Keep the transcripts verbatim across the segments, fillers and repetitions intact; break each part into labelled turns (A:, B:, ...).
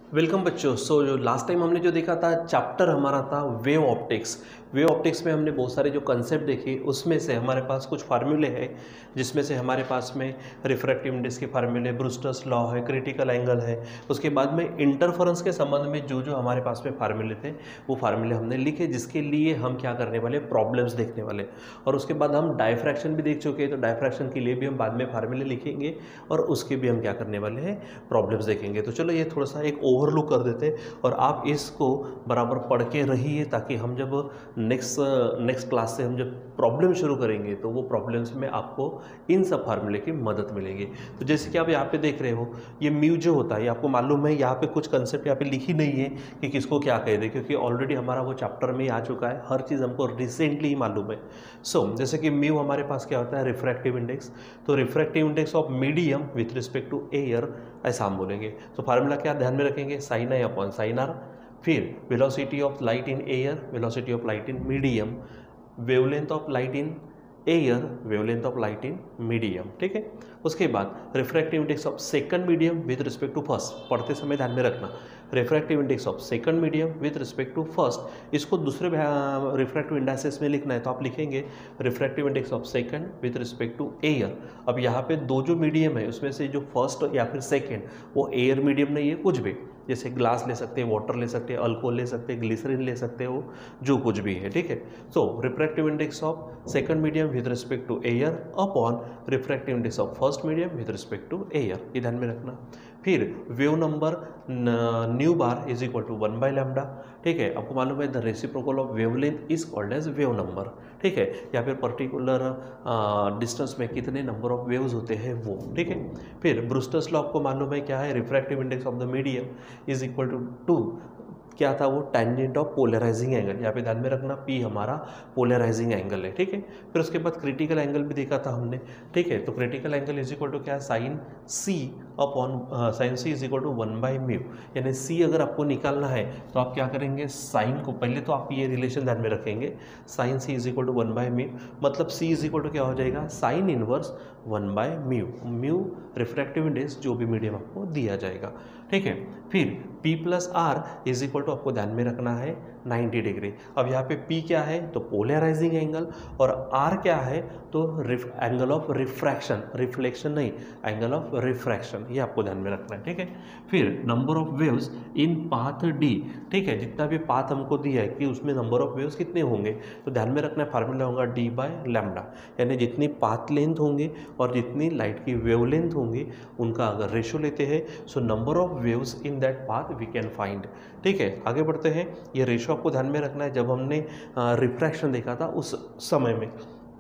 A: Welcome बच्चों। सो जो last time हमने जो देखा था चैप्टर हमारा था वेव ऑप्टिक्स। वेव ऑप्टिक्स में हमने बहुत सारे जो कंसेप्ट देखे, उसमें से हमारे पास कुछ फार्मूले हैं, जिसमें से हमारे पास में रिफ्रैक्टिव इंडेक्स के फार्मूले, ब्रूस्टर्स लॉ है, क्रिटिकल एंगल है। उसके बाद में इंटरफेरेंस के संबंध में जो जो हमारे पास में फार्मूले थे वो फार्मूले हमने लिखे, जिसके लिए हम क्या करने वाले, प्रॉब्लम्स देखने वाले। और उसके बाद हम डायफ्रैक्शन भी देख चुके हैं, तो डायफ्रैक्शन के लिए भी हम बाद में फार्मूले लिखेंगे और उसके भी हम क्या करने वाले हैं, प्रॉब्लम्स देखेंगे। तो चलो ये थोड़ा सा एक ओवरलुक कर देते हैं और आप इसको बराबर पढ़ के रहिए, ताकि हम जब नेक्स्ट नेक्स्ट क्लास से हम जब प्रॉब्लम शुरू करेंगे तो वो प्रॉब्लम्स में आपको इन सब फार्मूले की मदद मिलेगी। तो जैसे कि आप यहाँ पे देख रहे हो, ये म्यू जो होता है, ये आपको मालूम है, यहाँ पे कुछ कंसेप्ट यहाँ पे लिखी नहीं है कि किसको क्या कह दे, क्योंकि ऑलरेडी हमारा वो चैप्टर में ही आ चुका है, हर चीज़ हमको रिसेंटली ही मालूम है। सो so, जैसे कि म्यू हमारे पास क्या होता है, रिफ्रैक्टिव इंडेक्स। तो refractive index of medium with respect to air, ऐसा हम बोलेंगे। तो फार्मूला क्या ध्यान में रखेंगे, sine I upon sine R. फिर velocity of light in air, velocity of light in medium, wavelength of light in air, wavelength of light in medium. ठीक है। उसके बाद refractive index of second medium with respect to first, पढ़ते समय ध्यान में रखना, refractive index of second medium with respect to first. इसको दूसरे रिफ्रैक्टिव इंडेक्सेस में लिखना है, तो आप लिखेंगे refractive index of second with respect to air. अब यहाँ पे दो जो मीडियम है उसमें से जो फर्स्ट या फिर सेकेंड, वो एयर मीडियम नहीं है, कुछ भी, जैसे ग्लास ले सकते हैं, वाटर ले सकते हैं, अल्कोहल ले सकते हैं, ग्लिसरीन ले सकते हो, जो कुछ भी है। ठीक है। So refractive index of second medium with respect to air upon refractive index of first medium with respect to air, ये ध्यान में रखना। फिर wave number nu bar is equal to one by lambda. ठीक है। आपको मालूम है the reciprocal of wavelength is called as wave number. ठीक है। या फिर पर्टिकुलर डिस्टेंस में कितने नंबर ऑफ वेव्स होते हैं वो। ठीक है। फिर ब्रूस्टर्स लॉ आपको मालूम है क्या है, refractive index of the medium is equal to to क्या था वो, टेंजेंट ऑफ पोलराइजिंग एंगल। यहाँ पे ध्यान में रखना, पी हमारा पोलराइजिंग एंगल है। ठीक है। फिर उसके बाद क्रिटिकल एंगल भी देखा था हमने। ठीक है। तो critical angle is equal to क्या है, sine C upon sine C is equal to one by mu. यानी सी अगर आपको निकालना है तो आप क्या करेंगे, साइन को पहले तो आप ये रिलेशन ध्यान में रखेंगे, sine C is equal to one by mu, मतलब सी इज इक्वल टू क्या हो जाएगा, sine inverse one by mu. Mu refractive index जो भी मीडियम आपको दिया जाएगा। ठीक है। फिर P plus R is equal to आपको ध्यान में रखना है नाइन्टी डिग्री। अब यहाँ पे P क्या है, तो पोलराइजिंग एंगल, और R क्या है, तो एंगल ऑफ रिफ्रैक्शन, रिफ्लेक्शन नहीं, एंगल ऑफ रिफ्रैक्शन, ये आपको ध्यान में रखना है। ठीक है। फिर number of waves in path D। ठीक है। जितना भी पाथ हमको दिया है कि उसमें नंबर ऑफ वेव्स कितने होंगे, तो ध्यान में रखना है फार्मूला होगा D बाय लैम्डा। यानी जितनी पाथ लेंथ होंगे और जितनी लाइट की वेवलेंथ होंगी, उनका अगर रेशो लेते हैं, so number of waves in that path we can find. ठीक है। आगे बढ़ते हैं। ये रेशो आपको ध्यान में रखना है, जब हमने रिफ्रैक्शन देखा था उस समय में,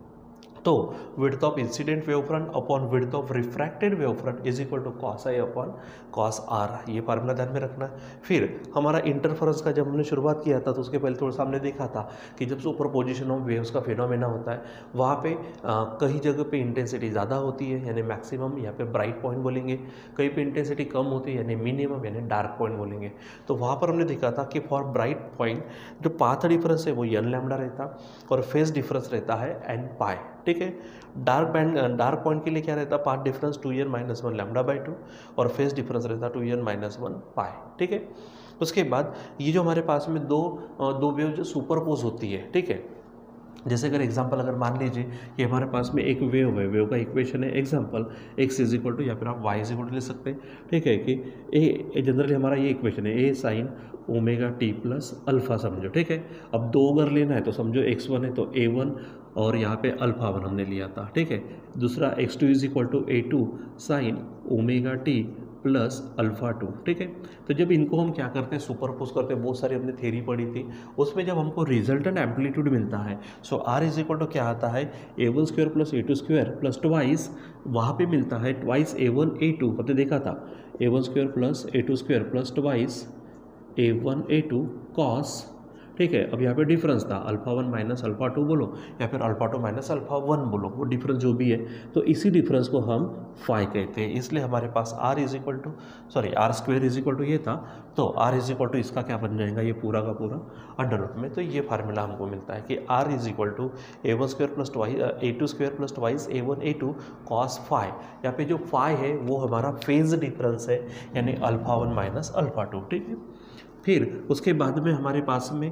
A: तो width of incident wave front upon width of refracted wave front is equal to cos I upon cos R, ये फार्मूला ध्यान में रखना है। फिर हमारा इंटरफेरेंस का जब हमने शुरुआत किया था, तो उसके पहले थोड़ा सा हमने देखा था कि जब सुपरपोजिशन ऑफ वेव्स का फिनोमेना होता है, वहाँ पे आ, कई जगह पे इंटेंसिटी ज़्यादा होती है, यानी मैक्सिमम, यहाँ पे ब्राइट पॉइंट बोलेंगे, कहीं पे इंटेंसिटी कम होती है, यानी मिनिमम, यानी डार्क पॉइंट बोलेंगे। तो वहाँ पर हमने देखा था कि फॉर ब्राइट पॉइंट जो पाथ डिफरेंस है वो एन लैम्डा रहता, और फेज डिफरेंस रहता है एन पाई। ठीक है। डार्क बैंड डार्क पॉइंट के लिए क्या रहता है, path difference two N minus one lambda by two, और फेज डिफरेंस रहता two N minus one pi. ठीक है। उसके बाद ये जो हमारे पास में दो दो वेव जो सुपरपोज होती है, ठीक है, जैसे अगर एग्जांपल अगर मान लीजिए कि हमारे पास में एक वेव है, वेव का इक्वेशन है example X is equal to, या फिर आप वाई इज इक्वल टू ले सकते हैं। ठीक है। कि ए जनरली हमारा ये इक्वेशन है, A sine omega T plus alpha समझो। ठीक है। अब दो अगर लेना है तो समझो एक्स वन है तो ए वन, और यहाँ पे अल्फा वन हमने लिया था। ठीक है। दूसरा X two is equal to A two sine omega T plus alpha two. ठीक है। तो जब इनको हम क्या करते हैं, सुपरपोज करते हैं, बहुत सारी हमने थ्योरी पढ़ी थी, उसमें जब हमको रिजल्टेंट एम्पलीट्यूड मिलता है, so R is equal to क्या आता है, A one square plus A two square plus twice, वहाँ पे मिलता है twice A one A two, हमने देखा था A one square plus A two square plus twice A one A two cos. ठीक है। अब यहाँ पे डिफरेंस था alpha one minus alpha two बोलो या फिर alpha two minus alpha one बोलो, वो डिफरेंस जो भी है तो इसी डिफरेंस को हम फाई कहते हैं। इसलिए हमारे पास R is equal to sorry R square is equal to ये था, तो आर इज इक्वल टू इसका क्या बन जाएगा, ये पूरा का पूरा अंडर रूट में। तो ये फार्मूला हमको मिलता है कि R is equal to A one square plus twice A two square plus twice A one A two cos phi. यहाँ पे जो फाई है वो हमारा फेज डिफरेंस है, यानी alpha one minus alpha two. ठीक है। फिर उसके बाद में हमारे पास में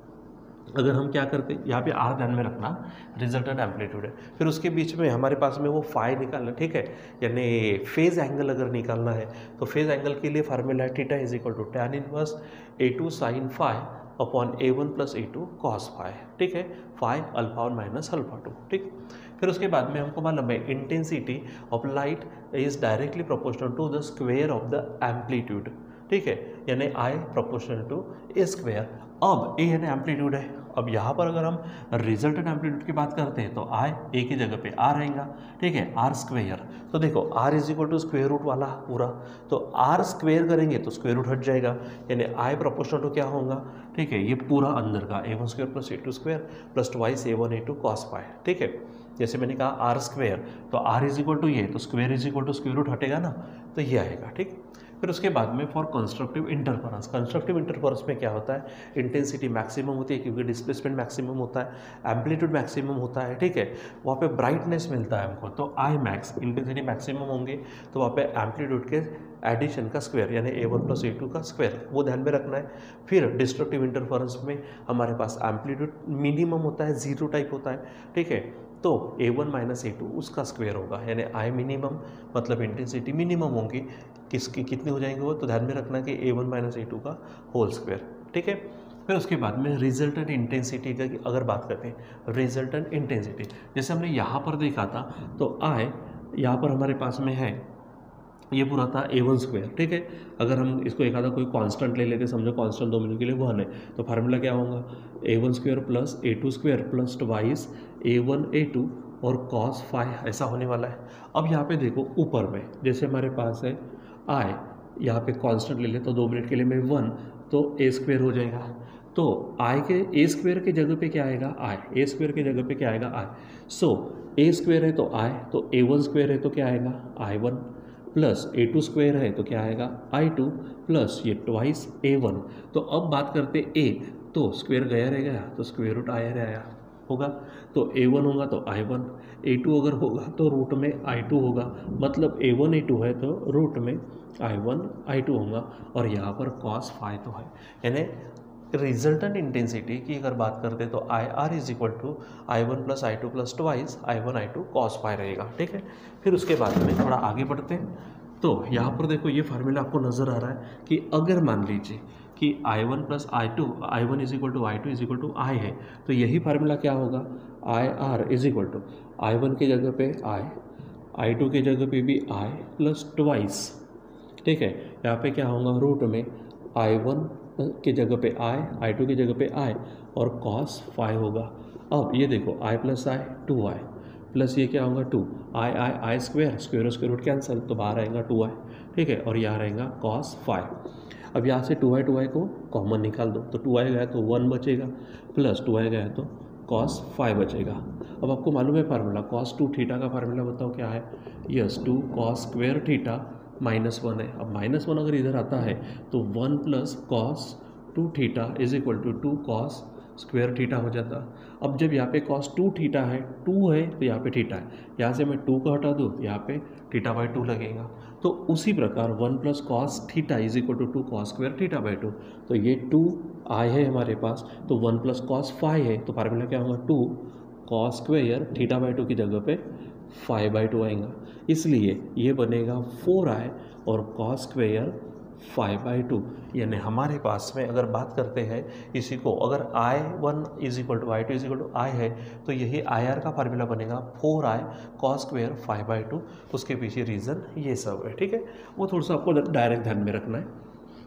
A: अगर हम क्या करते हैं, यहाँ पे आर ध्यान में रखना रिजल्टेंट एम्पलीट्यूड है, फिर उसके बीच में हमारे पास में वो फाई निकालना, ठीक है, यानी फेज एंगल अगर निकालना है तो फेज एंगल के लिए फार्मूला है theta is equal to tan inverse A two sine phi upon A one plus A two cos phi. ठीक है, phi alpha one minus alpha two. ठीक, फिर उसके बाद में हमको मालूम है intensity of light is directly proportional to the square of the amplitude. ठीक है, यानी I proportional to A square. अब ए यानी एम्पलीट्यूड है, अब यहाँ पर अगर हम रिजल्टेंट एम्पलीट्यूड की बात करते हैं तो आई ए की जगह पे आर रहेगा। ठीक है, आर स्क्वेयर, तो देखो R is equal to square root वाला पूरा, तो आर स्क्वेयर करेंगे तो स्क्वेयर रूट हट जाएगा, यानी आई प्रोपोर्शनल टू क्या होगा, ठीक है, ये पूरा अंदर का A one square plus A two square plus twice A one A two cos phi. ठीक है, जैसे मैंने कहा आर स्क्वेयर, तो आर इज इक्वल टू ये, तो square is equal to square root हटेगा ना, तो ये आएगा। ठीक, फिर उसके बाद में for constructive interference, constructive interference में क्या होता है, इंटेंसिटी मैक्सिमम होती है क्योंकि डिस्प्लेसमेंट मैक्सिमम होता है, एम्पलीट्यूड मैक्सिमम होता है। ठीक है, वहाँ पे ब्राइटनेस मिलता है हमको, तो आई मैक्स इंटेंसिटी मैक्सिमम होंगे तो वहाँ पे एम्पलीट्यूड के एडिशन का स्क्वायर यानी A one plus A two का स्क्वायर, वो ध्यान में रखना है। फिर डिस्ट्रक्टिव इंटरफेरेंस में हमारे पास एम्पलीट्यूड मिनिमम होता है, जीरो टाइप होता है। ठीक है, तो A one minus A two उसका स्क्वायर होगा, यानी आई मिनिमम मतलब इंटेंसिटी मिनिमम होंगी, किसकी कितनी हो जाएंगे वो, तो ध्यान में रखना कि A one minus A two का होल स्क्वायर। ठीक है, फिर उसके बाद में रिजल्टेंट इंटेंसिटी का अगर बात करते हैं, रिजल्टेंट इंटेंसिटी जैसे हमने यहाँ पर देखा था, तो आई यहाँ पर हमारे पास में है ये पूरा था ए वन स्क्वायर। ठीक है, अगर हम इसको एक आधा कोई कांस्टेंट ले लेते, समझो कांस्टेंट दो मिनट के लिए वन है, तो फार्मूला क्या होगा, A one square plus A two square plus twice A one A two और कॉस फाइव, ऐसा होने वाला है। अब यहाँ पे देखो ऊपर में जैसे हमारे पास है आई, यहाँ पे कांस्टेंट ले ले तो दो मिनट के लिए मैं वन, तो ए स्क्वायर हो जाएगा, तो आई के ए स्क्वायर के जगह पे क्या आएगा, आई, ए स्क्वायर के जगह पे क्या आएगा, आई। सो ए स्क्वायर है तो आई, तो ए वन स्क्वायर है तो क्या आएगा, I one, plus A two square है तो क्या आएगा, आई टू, प्लस ये ट्वाइस ए वन। तो अब बात करते ए, तो स्क्वायर गया रह गया तो स्क्वायर रूट आया रह आया होगा, तो ए वन होगा तो आई वन, ए टू अगर होगा तो रूट में आई टू होगा, मतलब ए वन ए टू है तो रूट में आई वन आई टू होगा, और यहाँ पर कॉस फाइव तो है। यानी रिजल्टेंट इंटेंसिटी की अगर बात करते तो I R is equal to I one plus I two plus twice I one I two cos five रहेगा। ठीक है, फिर उसके बाद में थोड़ा आगे बढ़ते हैं, तो यहाँ पर देखो ये फार्मूला आपको नज़र आ रहा है कि अगर मान लीजिए कि I one plus I two I one is equal to I two is equal to I है, तो यही फार्मूला क्या होगा, I R is equal to I one की जगह पे आई, आई टू की जगह पे भी आई प्लस ट्वाइस। ठीक है, यहाँ पे क्या होगा, रूट में आई वन की जगह पे आई, आई टू की जगह पे आई और कॉस फाइव होगा। अब ये देखो I plus I two I plus ये क्या होगा two, I I I square, square square root cancel, तो बाहर आएगा टू आई। ठीक है, और यहाँ रहेगा कॉस फाइव। अब यहाँ से टू आई टू आई को कॉमन निकाल दो, तो टू आई गया तो वन बचेगा, प्लस टू आई गया तो कॉस फाइव बचेगा। अब आपको मालूम है फार्मूला, कॉस टू थीटा का फार्मूला बताओ क्या है, yes two cos square theta minus one है। अब माइनस वन अगर इधर आता है तो one plus cos two theta is equal to two cos square theta हो जाता। अब जब यहाँ पे कॉस टू थीटा है, टू है तो यहाँ पे थीटा है, यहाँ से मैं टू को हटा दूँ, यहाँ पे थीटा बाई टू लगेगा। तो उसी प्रकार one plus cos theta is equal to two cos square theta by two, तो ये टू आई है हमारे पास, तो वन प्लस कॉस फाइव है, तो फार्मूला क्या होगा, two cos square theta by two की जगह पे फाइव बाई टू आएगा, इसलिए ये बनेगा फोर आई और cos square five by two. यानी हमारे पास में अगर बात करते हैं इसी को, अगर I one is equal to I two is equal to I है तो यही आई आर का फार्मूला बनेगा four I cos square five by two. उसके पीछे रीज़न ये सब है। ठीक है, वो थोड़ा सा आपको डायरेक्ट ध्यान में रखना है।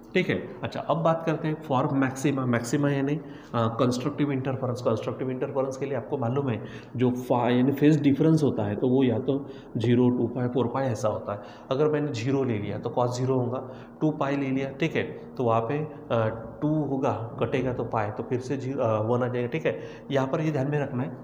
A: ठीक है। अच्छा, अब बात करते हैं फॉर मैक्सिमा। मैक्सिमा यानी कंस्ट्रक्टिव इंटरफेरेंस। कंस्ट्रक्टिव इंटरफेरेंस के लिए आपको मालूम है जो फा यानी फेज डिफरेंस होता है तो वो या तो zero, two pi, four pi ऐसा होता है। अगर मैंने जीरो ले लिया तो कॉस जीरो होगा, टू पाई ले लिया, ठीक है, तो वहाँ पे टू होगा, कटेगा तो पाई, तो फिर से जीरो वन आ जाएगा, ठीक है। यहाँ पर ये ध्यान में रखना है,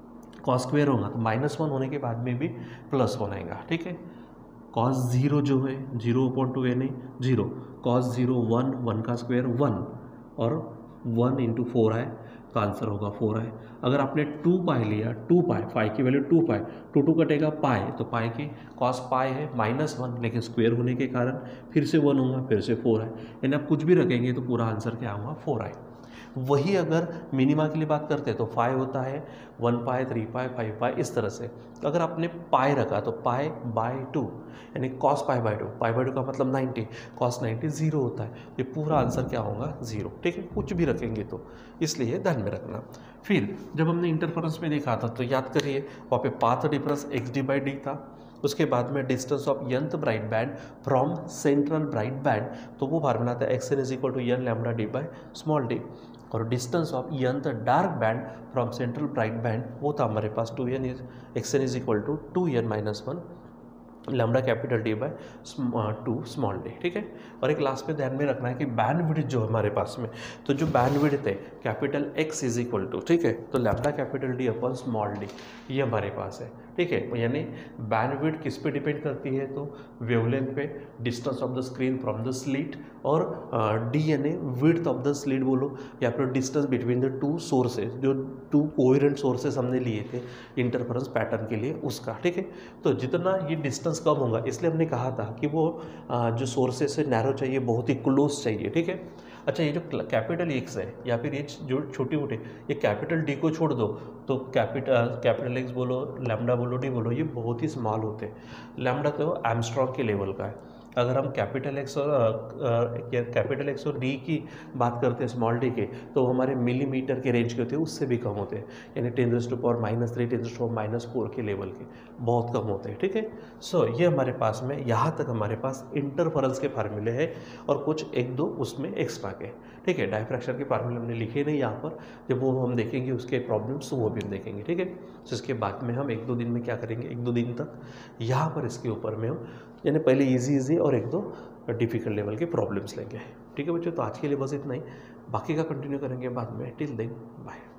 A: कॉस स्क्वेयर होगा तो माइनस वन होने के बाद में भी प्लस वन आएगा, ठीक है। कॉस जीरो जो है जीरो अपॉन टू यानी zero, cos zero one, one का स्क्वायर वन, और वन इंटू फोर आए तो आंसर होगा फोर आए। अगर आपने टू पाई लिया, टू पाई, पाई की value two pi, two two कटेगा पाई, तो पाई की कॉस पाई है माइनस वन, लेकिन स्क्वायर होने के कारण फिर से वन होगा, फिर से फोर आए, यानी आप कुछ भी रखेंगे तो पूरा आंसर क्या होगा, फोर आए। वही अगर मिनिमा के लिए बात करते हैं तो फाइव होता है, one pi, three pi, five pi, इस तरह से। अगर आपने पाई रखा तो पाई बाय टू यानी cos pi by two, pi by two का मतलब नाइन्टी, कॉस नाइन्टी जीरो होता है, ये पूरा आंसर क्या होगा, जीरो, ठीक है। कुछ भी रखेंगे तो इसलिए ध्यान में रखना। फिर जब हमने इंटरफेरेंस में देखा था तो याद करिए वहाँ पे path difference X D by D था, उसके बाद में distance of nth bright band from central bright band, तो वो फार्मूला था X N is equal to N lambda D by small d, और distance of nth dark band from central bright band वो था हमारे पास two N is X N is equal to two N minus one lambda capital D by two small D, ठीक है। और एक last में ध्यान में रखना है कि बैंड विड्थ जो हमारे पास में, तो जो बैंड विड्थ है capital X is equal to, ठीक है, तो lambda capital D upon small d ये हमारे पास है, ठीक है। यानी बैंड विड्थ किस पे डिपेंड करती है, तो वेवलेंथ पे, distance of the screen from the slit, और डी यानी विड्थ ऑफ द स्लिट बोलो, या फिर distance between the two sources, जो टू कोहेरेंट सोर्सेज हमने लिए थे इंटरफेरेंस पैटर्न के लिए उसका, ठीक है। तो जितना ये डिस्टेंस कम होगा, इसलिए हमने कहा था कि वो आ, जो सोर्सेज से नैरो चाहिए, बहुत ही क्लोज चाहिए, ठीक है। अच्छा, ये जो कैपिटल एक्स है या फिर ये जो छोटी मोटी, ये कैपिटल डी को छोड़ दो तो कैपिटल कैपिटल एक्स बोलो, लैम्डा बोलो, डी बोलो, ये बहुत ही स्मॉल होते हैं। लैम्डा तो एमस्ट्रॉन्ग के लेवल का है। अगर हम कैपिटल एक्स और कैपिटल एक्स और डी की बात करते हैं स्मॉल डी के, तो हमारे मिलीमीटर के रेंज के होते हैं, उससे भी कम होते हैं, यानी ten raise to power minus three, ten raise to power minus four के लेवल के, बहुत कम होते हैं, ठीक है। सो ये हमारे पास में यहाँ तक हमारे पास इंटरफेरेंस के फार्मूले हैं, और कुछ एक दो उसमें एक्स्ट्रा के, ठीक है। डायफ्रैक्शन के फार्मूले हमने लिखे नहीं यहाँ पर, जब वो हम देखेंगे उसके प्रॉब्लम्स तो वो भी हम देखेंगे, ठीक है। तो इसके बाद में हम एक दो दिन में क्या करेंगे, एक दो दिन तक यहाँ पर इसके ऊपर में हम यानी पहले इजी इजी और एक दो डिफिकल्ट लेवल के प्रॉब्लम्स लेंगे, ठीक है बच्चों। तो आज के लिए बस इतना ही, बाकी का कंटिन्यू करेंगे बाद में। Till then bye.